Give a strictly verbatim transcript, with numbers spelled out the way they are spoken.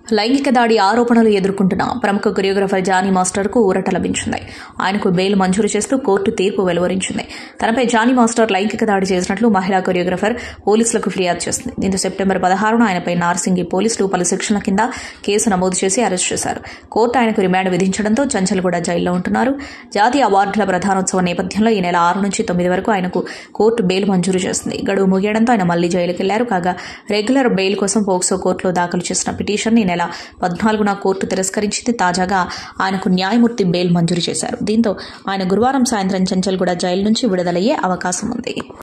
లైంగిక దాడి ఆరోపణలు ఎదుర్కొంటున్న ప్రముఖ కొరియోగ్రాఫర్ జానీ మాస్టర్కు ఊరట లభించింది. ఆయనకు బెయిల్ మంజూరు చేస్తూ కోర్టు తీర్పు వెలువరించింది. తనపై జానీ మాస్టర్ లైంగిక దాడి చేసినట్లు మహిళా కొరియోగ్రాఫర్ పోలీసులకు ఫిర్యాదు చేసింది. దీంతో సెప్టెంబర్ పదహారున ఆయనపై నార్సింగి పోలీసులు పలు సెక్షన్ల కింద కేసు నమోదు చేసి అరెస్ట్ చేశారు. కోర్టు ఆయనకు రిమాండ్ విధించడంతో చంచల్గూడ జైల్లో ఉంటున్నారు. జాతీయ అవార్డుల ప్రధానోత్సవం నేపథ్యంలో ఈ నెల ఆరు నుంచి తొమ్మిది వరకు ఆయనకు కోర్టు బెయిల్ మంజూరు చేసింది. గడువు ముగియడంతో ఆయన మళ్లీ జైలుకు వెళ్లారు. కాగా రెగ్యులర్ బెయిల్ కోసం పోక్సో కోర్టులో దాఖలు చేసిన పిటిషన్ ఈ నెల పద్నాలుగున కోర్టు తిరస్కరించింది. తాజాగా ఆయనకు న్యాయమూర్తి బెయిల్ మంజూరు చేశారు. దీంతో ఆయన గురువారం సాయంత్రం చంచల్గూడ జైలు నుంచి విడుదలయ్యే అవకాశం ఉంది.